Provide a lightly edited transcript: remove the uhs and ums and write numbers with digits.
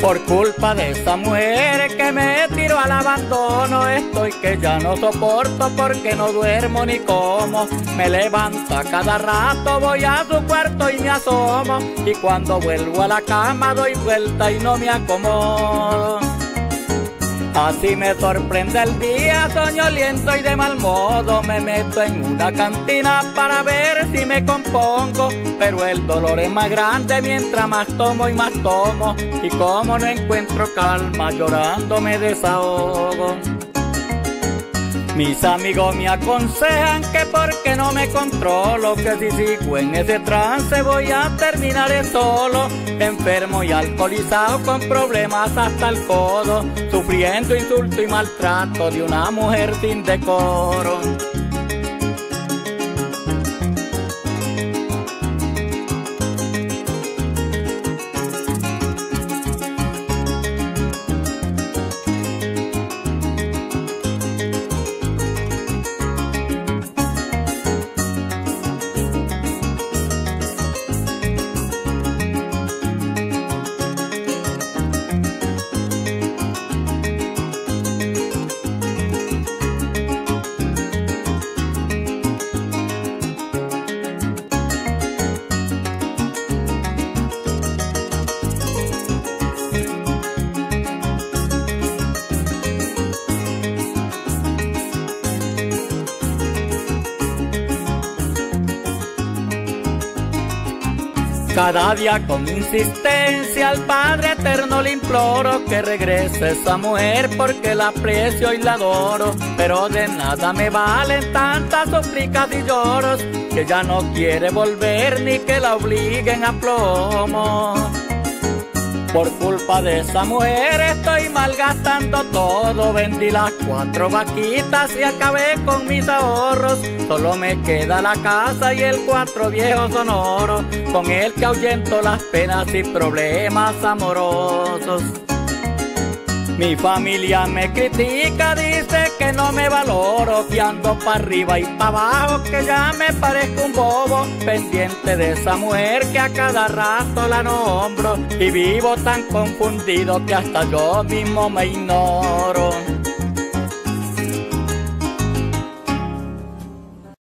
Por culpa de esa mujer que me tiró al abandono, estoy que ya no soporto porque no duermo ni como. Me levanto a cada rato, voy a su cuarto y me asomo, y cuando vuelvo a la cama doy vuelta y no me acomodo. Así me sorprende el día, soñoliento y de mal modo. Me meto en una cantina para ver si me compongo, pero el dolor es más grande mientras más tomo y más tomo, y como no encuentro calma, llorando me desahogo. Mis amigos me aconsejan que porque no me controlo, que si sigo en ese trance voy a terminar solo, enfermo y alcoholizado con problemas hasta el codo, sufriendo insulto y maltrato de una mujer sin decoro. Cada día con insistencia al Padre Eterno le imploro que regrese esa mujer porque la aprecio y la adoro, pero de nada me valen tantas súplicas y lloros, que ya no quiere volver ni que la obliguen a plomo. Por culpa de esa mujer estoy malgastando todo, vendí las 4 vaquitas y acabé con mis ahorros. Solo me queda la casa y el 4 viejo sonoro, con el que ahuyento las penas y problemas amorosos. Mi familia me critica, dice que no me valoro, que ando pa' arriba y pa' abajo, que ya me parezco un bobo, pendiente de esa mujer que a cada rato la nombro, y vivo tan confundido que hasta yo mismo me ignoro.